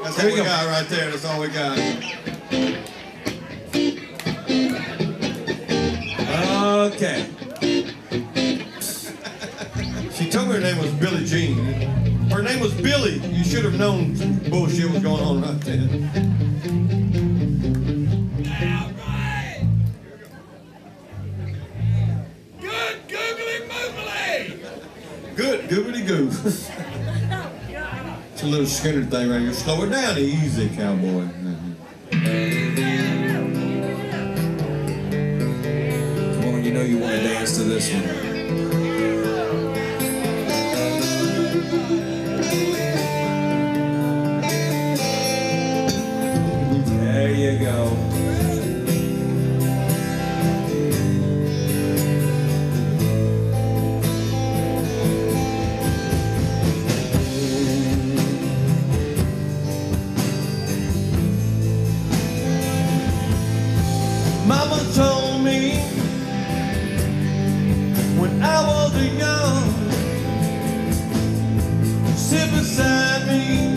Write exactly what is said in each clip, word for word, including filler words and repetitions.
That's all we go. got right there. That's all we got. Okay. She told me her name was Billie Jean. Her name was Billie. You should have known some bullshit was going on right then. All right. Good googly moogly. Good googly goo. It's a little Skinner thing right here. Slow it down easy, cowboy. Come on, you know you want to dance to this one. There you go. Mama told me when I was young, sit beside me,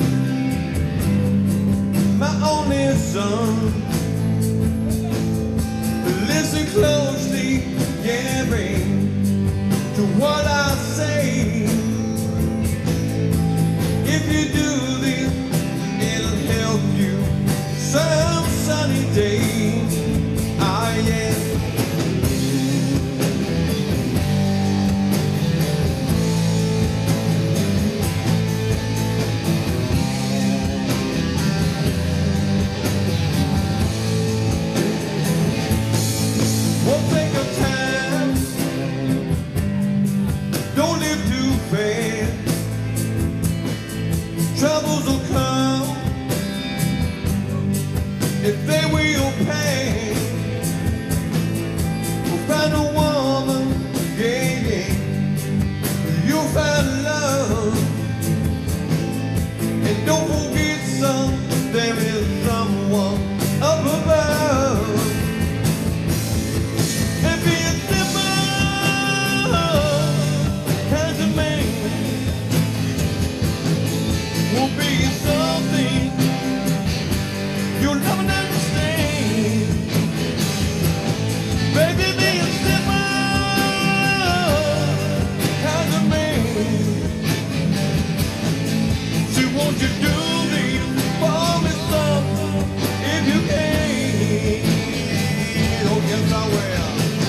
my only son. Listen closely, Gary, to what I say. If you do this, it'll help you some sunny day. Ah, yeah. Won't take your time. Don't live too fast. Troubles will come if they will pass. Find a woman, yeah, yeah. You'll find love. And don't forget, son, there is someone up above. And be a simple kind of man will be something you'll never understand. Baby, be a simple kind of man. So won't you do this for me, son, if you can? Oh, yes, I will.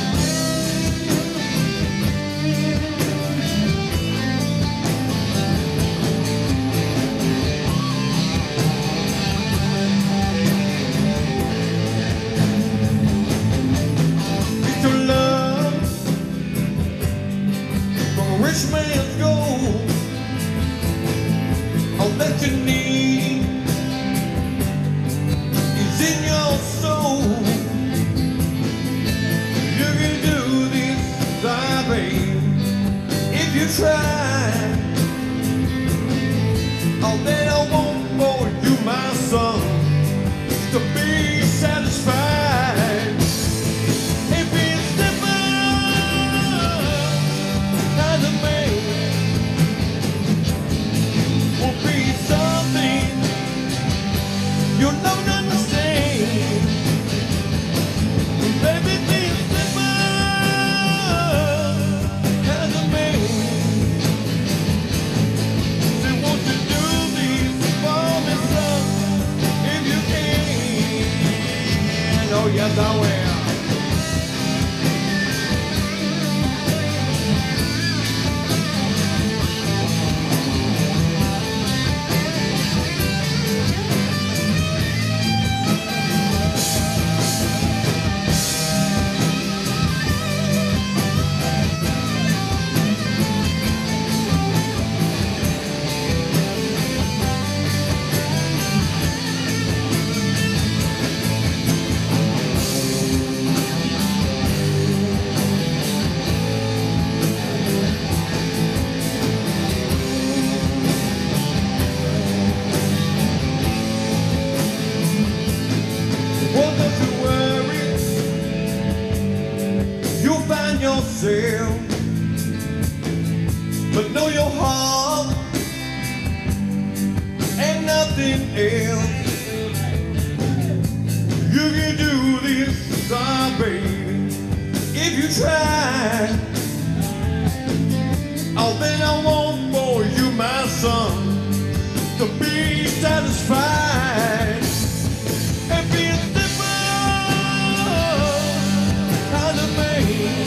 Get your love from a rich man's gold. All that you need is in your soul. You can do this, baby, if you try. All that I want for you, my son, is to be satisfied. If it's simple kind of man will be something you'll never understand. Baby, be a simple kind of man. Say, won't you do this for me, son, if you can? Oh, yes, I will. something else. You can do this, ah, baby, if you try. Oh, then I want for you, my son, to be satisfied and be a simple kind of man.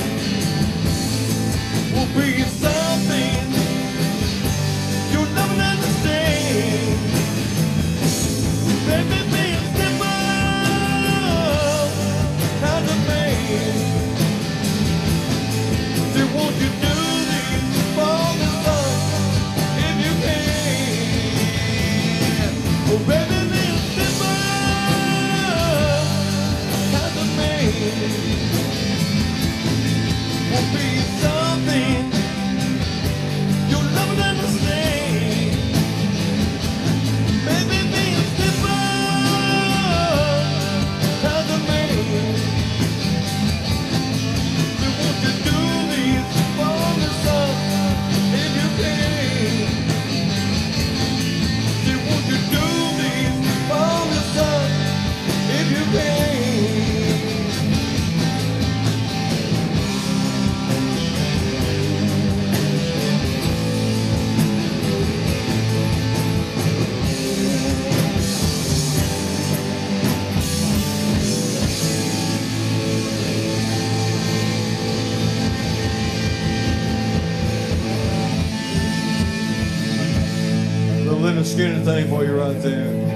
Will be something you'll never understand. Baby, be a simple kind of man. Say, won't you do this for me, son, if you can? Oh, baby, be a simple kind of man. Will be something you'll never understand. Baby, be a simple kind of man. So won't you do this for me, son, if you can? So won't you do this for me, son, if you can? The Leonard Skinner thing for you right there.